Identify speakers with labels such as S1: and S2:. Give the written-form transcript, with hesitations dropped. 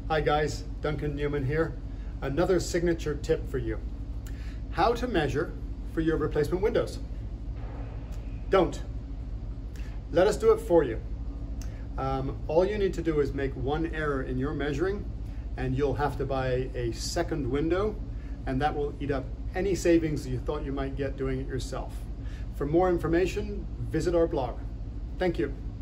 S1: Hi guys, Duncan Newman here. Another signature tip for you. How to measure for your replacement windows. Don't. Let us do it for you. All you need to do is make one error in your measuring and you'll have to buy a second window, and that will eat up any savings you thought you might get doing it yourself. For more information, visit our blog. Thank you.